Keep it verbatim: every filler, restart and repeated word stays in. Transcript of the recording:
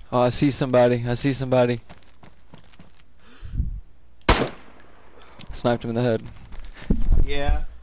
Oh, I see somebody. I see somebody. Sniped him in the head. Yeah.